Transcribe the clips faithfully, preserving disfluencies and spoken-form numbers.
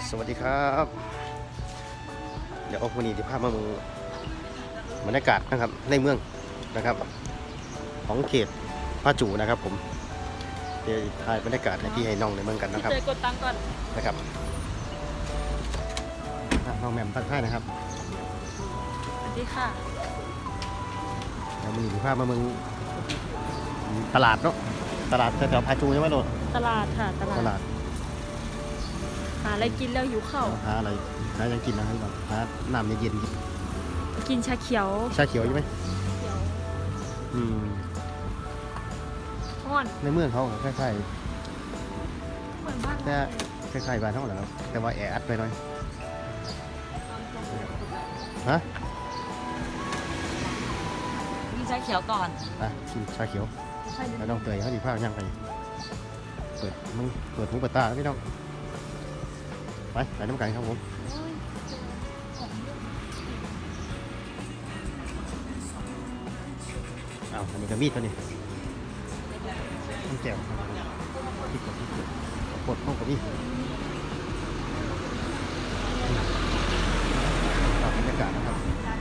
สวัสดีครับเดี๋ยววันนี้ที่พามาเมืองบรรยากาศนะครับในเมืองนะครับของเขตพระจูนะครับผมเดี๋ยวถ่ายบรรยากาศให้พี่ให้น้องในเมืองกันนะครับพี่เจกดตังก่อนนะครับน้องแหม่มทักทายนะครับสวัสดีค่ะเดี๋ยววันนี้ที่พามาเมืองตลาดเนาะตลาดแถวพระจูใช่ไหมโดดตลาดค่ะตลาดตลาดหาอะไรกินแล้วหิวข้าวหาอะไรหายังกินนะครับหาน้ำเย็นๆกินชาเขียวชาเขียวใช่ไหมเขียวอืมห้อนในเมืองเขาคล้ายๆเหมือนบ้านแต่คล้ายๆบ้านเขาแหละครับแต่ว่าแออัดไปหน่อยฮะกินชาเขียวก่อนอ่ะกินชาเขียวแล้วต้องเตยเขาดีภาคย่างไปเปิดมึงเปิดหูเปิดตาแล้วพี่น้องไปไปน้ำกันครับผมอ้าวอันนี้ก็มีดตัวนี้ต้องแจ่วที่กดที่กดกดเข้ากับนี่ต่อบรรยากาศนะครับ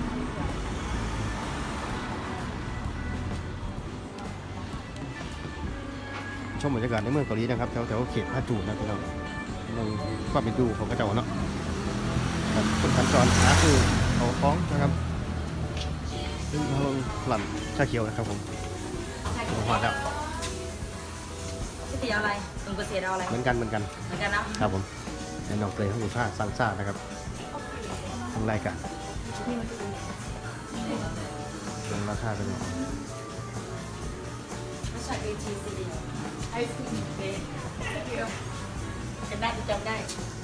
ชมบรรยากาศในเมืองเกาหลีนะครับแถวแถวเขตพระจูนะพี่น้องเมืองความเป็นดูของกระเจ้าเนาะคนสัญจรหาคือเขาคล้องนะครับซึ่งเราหลั่นชาเขียวนะครับผมผมพอแล้วพี่ตีเอาอะไรตุนกระเสียเอาอะไรเหมือนกันเหมือนกันเหมือนกันนะครับผมในน้องเตยเขาอยู่ผ้าซังซ่านะครับทำรายการลงราคาไปเลยไม่ใช่เอทีซีดีไอซีเบจำได้จำได้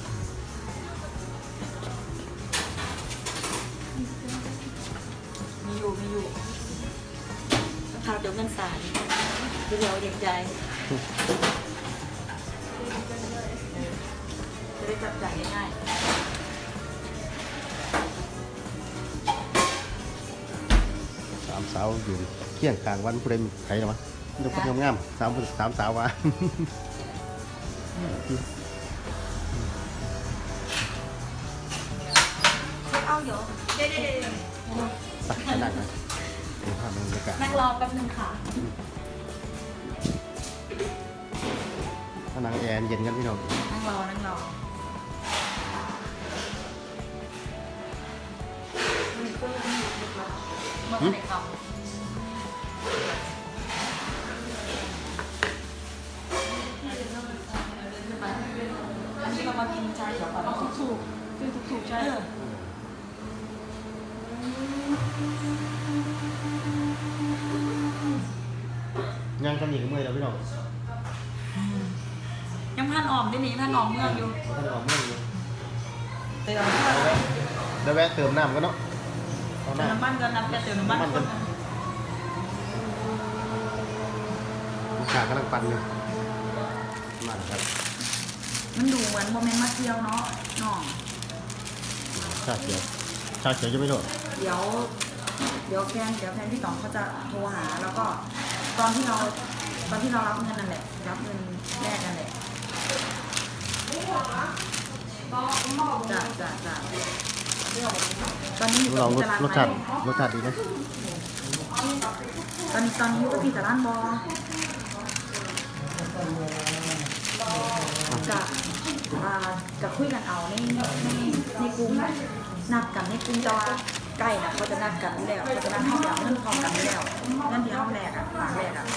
มีอยู่มีอยู่ราคาเดี๋ยวเงินสารเดี๋ยวเด็กใจจะได้จับจ่ายง่ายสามสาวอยู่เที่ยงกลางวันผู้ใดมีใครหรอวะดูคนงามสามสามสาววะเอาเยอะเด็ดเด็ดตักนั่งนะดูภาพบรรยากาศนั่งรอแป๊บนึงค่ะถ้านั่งแอร์เย็นกันพี่น้องนั่งรอนั่งรอเมื่อไหร่ครับอันนี้เรามากินชาเขียวก่อนถูกถูกถูกถูกใช่ยังกันอีกเมื่อแล้วพี่น้องยังพันออมได้หนิพันออมเมืองอยู่พันออมเมืองอยู่เติมได้แวะเติมน้ำกันเนาะเติมน้ำมันกันน้ำจะเติมน้ำมันกันลูกค้ากำลังปั่นอยู่มาครับมันดูเหมือนโมเมนต์มาเที่ยวเนาะน้องชาเขียวชาเขียวจะไม่โดดเดี๋ยวเดี๋ยวแฟนเดี๋ยวแฟนพี่ต๋องเขาจะโทรหาแล้วก็ตอนที่เราตอนที่เรารับเงินนั่นแหละรับเงินแรกนั่นแหละจ้ะจ้ะจ้ะตอนนี้ลองรสชาติรสชาติดีไหมตอนนี้ตอนนี้ก็พี่แต่ร้านบอจะจะคุยกันเอาในในในกลุ่มนัดกันในกลุ่มจอใกล้นะเขาจะนัดกันแล้วเขาจะนัดให้แบบเงินพร้อมกันแล้วเงินที่ห้องแรกอ่ะฝากแรกอ่ะ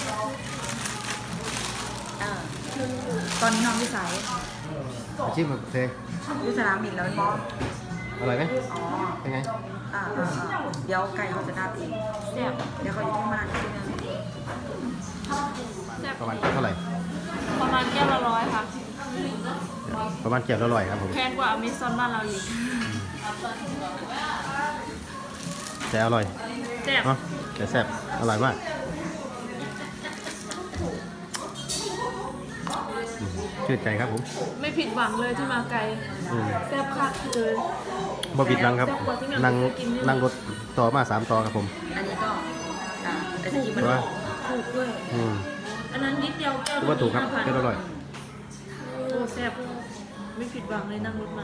ตอนนี้น้องวิสัยอาชีพแบบเซ่วิสนามบินแล้วเป็นบอสอร่อยไหมอ๋อเป็นไงอ่าเดี๋ยวไก่เขาจะนัดเองเดี๋ยวเขาอยู่ที่มาที่นึงประมาณเท่าไหร่ประมาณแก้วละร้อยค่ะประมาณเกี๊ยวละร้อยครับผมแพงกว่าอเมซอนบ้านเราอีกแต่อร่อยแซ่บเนาะแต่แซ่บอร่อยมากชื่นใจครับผมไม่ผิดหวังเลยที่มาไกลแซ่บคักเลยบ่ผิดหวังครับนั่งนั่งรถต่อมาสามต่อครับผมอันนี้ก็อ่าไอศกรีมมันถูกด้วยอันนั้นนิดเดียวแก้วว่าถูกครับแก้วอร่อยโอ้แซ่บไม่ผิดหวังเลยนั่งรถมา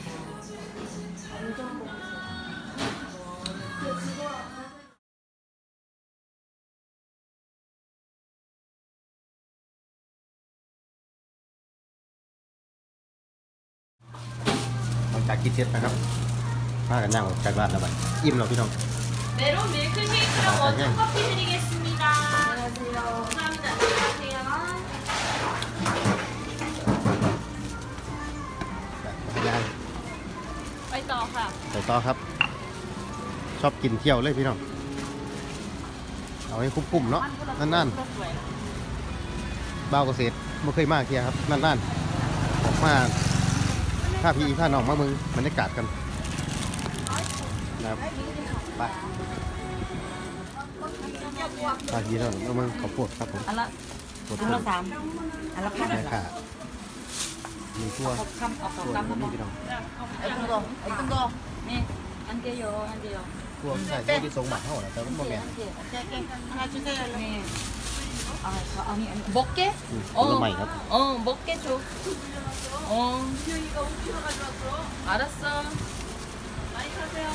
หลังจากกินเสร็จนะครับพากันนั่งออกจากบ้านแล้วบัดอิ่มแล้วพี่น้อง 메론 밀크쉐이크랑 아, 그냥. 워터 커피 드리겠습니다. 안녕하세요. 감사합니다. 안녕하세요. ย่างไปต่อค่ะใส่ต่อครับ ชอบกินเที่ยวเลยพี่น้องเอาให้คุ้มๆเนาะนั่นๆบ้าวเกษตรไม่เคยมาเที่ยวครับนั่นๆออกมาถ้าพี่ถ้าน้องมาเมืองบรรยากาศกันนะครับไปไปยีแล้วมาเมืองเขาปวดครับผมอันละปวดอันต้ละนสามอันละพันแม่ค่ะมีทั่วครบคำออกสองทั่วคำนี่พี่น้องไอ้ตุ้งโดไอ้ตุ้งโดนี่อันเดียวอันเดียวทั่วใส่ที่สงบัตรเท่าไหร่แต่มันโมเมนต์นี่เอาเขาเอานี่อันนี้ 먹게? ผลไม้ครับ 어, 먹게 줘. 어. 알았어. 많이 사세요.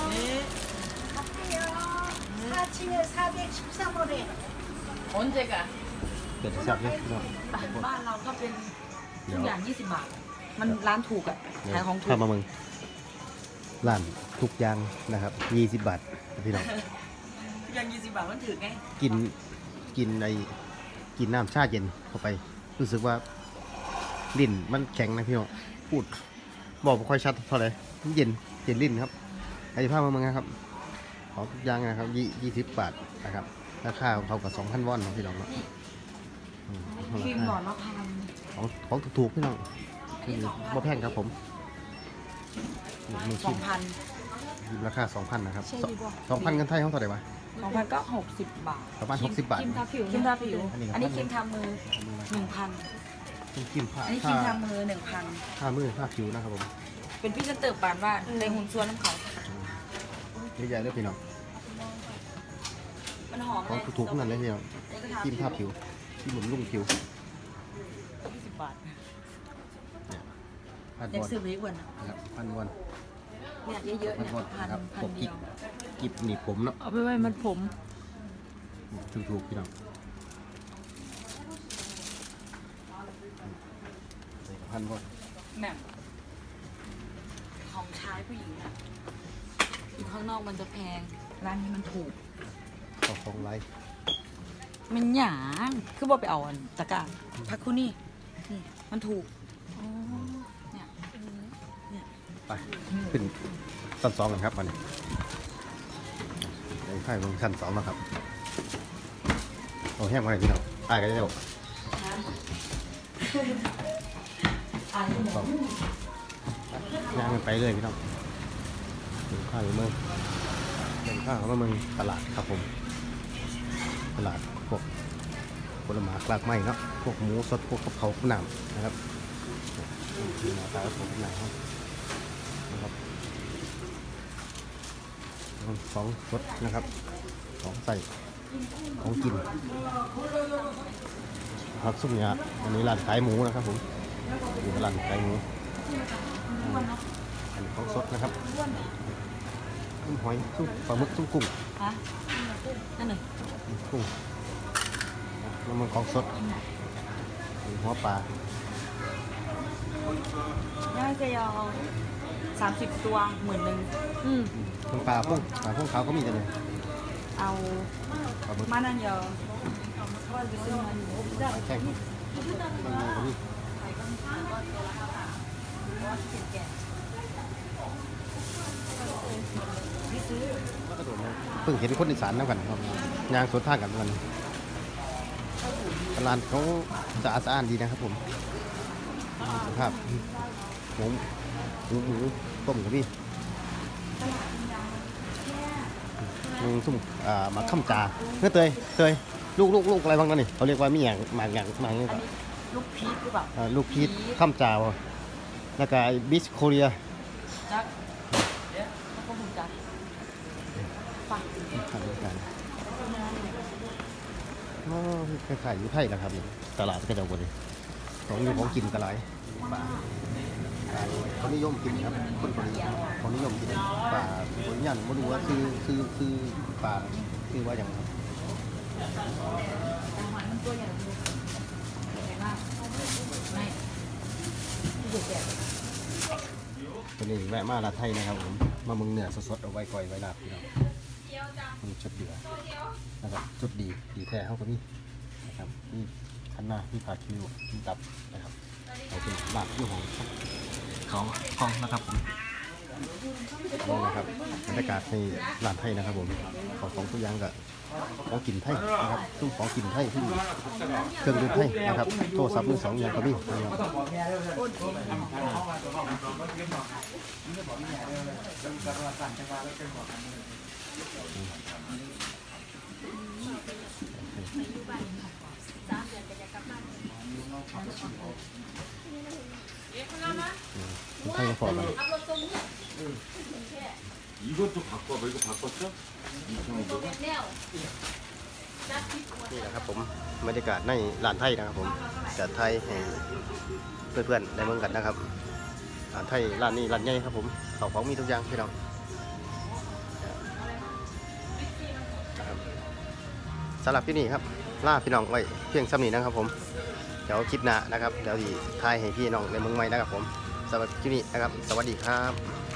사 층에 사백십삼 호래. 언제가? เกิดจากเนี่ยพี่น้องบ้านเราก็เป็นทุกอย่างยี่สิบบาท มันร้านถูกอ่ะขายของถูกถ้ามาเมืองร้านทุกอย่างนะครับยี่สิบบาทพี่น้องอย่างยี่สิบบาทมันถือไงกินกินในกินน้ำชาเย็นเข้าไป รู้สึกว่าลิ้นมันแข็งนะพี่น้องพูดบอกไม่ค่อยชัดเท่าไหร่มันเย็นเย็นลิ้นครับไอ้ภาพมาเมืองนะครับของทุกอย่างนะครับยี่ยี่สิบบาทนะครับราคาเท่ากับสองพันวอนนะพี่น้องเนาะอืมครีมหลอดละพันของของถูกๆพี่น้องคือบ่แพงครับผมมือสองพันราคาสองพันนะครับใช่ดีกว่าสองพันกันไทยเขาเท่าไหร่วะสองพันก็หกสิบบาทประมาณหกสิบบาทครีมทาผิวครีมทาผิวอันนี้อันนี้ครับครีมทามือหนึ่งพันต้องกินผ้าอันนี้ครีมทามือหนึ่งพันผ้ามือผ้าผิวนะครับผมเป็นพี่จะเติบปานว่าในหุ่นส่วนน้ำเขาเยอะแยะเลยพี่น้องมันหอมของเลยถูกๆทั้งนั้นเลยพี่น้องอันนี้ก็กินผ้าผิวที่หมุนลุ่มผิวยี่สิบบาทพันอยากวอนซื้อไปอีกวันอ่ะนะครับพันวอนเนี่ยเยอะๆพันเนี่ยวอนพันนะครับพัปนกเดีกิยบวกิบหนีบผมเนาะเอาไปไว้มันผมถูกๆพี่น้องพันวอนแบบของใช้ผู้หญิงอะอยู่ข้างนอกมันจะแพง ร้านนี้มันถูกของของไลฟ์มันหยางคือบอกไปเอาอันตะกร้ารพักคู่นี่นี่มันถูกเนี่ยเนี่ยไปขึ้นชั้นสองกันครับวันนี้ในค่ายลงชั้นสองแล้วครับโอ้แห้งมาเลยพี่น้องตายกันได้หมดอะไรที่บอกย่างกันไปเรื่อยพี่น้องเดินข้าวไปเมืองเดินข้าวมาเมืองตลาดครับผมตลาดพวกผลไม้กลากไม้เนาะพวกหมูสดพวกกะเพราหนามนะครับนี่หน้าตาของหนามนะครับของสดนะครับของใส่ของกินครับซุปเนี่ยอันนี้ร้านขายหมูนะครับผมอยู่ร้านขายหมูอันนี้ของสดนะครับซุปหอยซุปปลาหมึกซุปกุ้งฮะนั่นเลยกุ้งแล้วมันของสดมีหัวปลาย่าจะยาวสามสิบตัวหมื่นหนึ่งอืมมันปลาพวกปลาพวกเขาก็มีกันเลยเอาปลาหมึกมานั่นเดียวว่าจะซื้อมันปลาแข้งมันมีก็มีเพิ่งเห็นคนอีสานนั่งกันครับยางสวนทางกันกันตลาดเขาสะอาดสะอ้านดีนะครับผมสภาพหมูหมูหมูต้มกับพี่มึงซุ่มอ่าหมาข้ามจาเฮ้ยเตยเตยลูกลูกลูกอะไรบ้างนั่นนี่เขาเรียกว่ามีอย่างหมากอย่างหมากอย่างอันนี้ลูกพีชหรือเปล่าอ่าลูกพีชข้ามจาวะแล้วก็บิสโคเรียจักเดี๋ยวเขาก็คงจักฟังทำด้วยกันอ๋อคล้ายๆอยู่ไทยแหละครับนี่ตลาดก็จะบนของอยู่ของกินกระไรปลาเขานิยมกินครับคนคนนี้เขานิยมกินปลาคนยันไม่รู้ว่าคือคือคือปลาคือว่าอย่างไรครับแต่หอยมันตัวใหญ่ดูใหญ่มากไม่ที่เด็กๆตัวนี้แวะมาลาดไทยนะครับผมมาเมืองเหนือสดๆเอาไว้ก่อยไว้ลาบพี่น้องมันชุดเดือนะครับชุดดีดีแท้เขาก็มีนะครับนี่คันหน้าพี่พาคิวพี่ตับนะครับเอาเป็นลาบที่ของของของนะครับผมนี่นะครับบรรยากาศในร้านไทยนะครับผมของของทุกอย่างก็ของกินไทยนะครับทุกของกินไทยที่เครื่องดื่มไทยนะครับโทรศัพท์มือสองอย่างก็มีนะครับไทยก็พอกัน 이것도 바꿔봐. 이거 바꿨어? 이천오백 원? นี่นะครับผมบรรยากาศในร้านไทยนะครับผมจัดไทยให้เพื่อนๆได้เมืองกันนะครับร้านไทยร้านนี้ร้านใหญ่ครับผมเขาของมีทุกอย่างพี่น้องนะครับสำหรับที่นี่ครับล่าพี่น้องไว้เพียงซ้ำนี้นะครับผมเดี๋ยวคลิปหน้านะครับเดี๋ยวดีไทยให้พี่น้องในเมืองใหม่นะครับผมสำหรับที่นี่นะครับสวัสดีครับ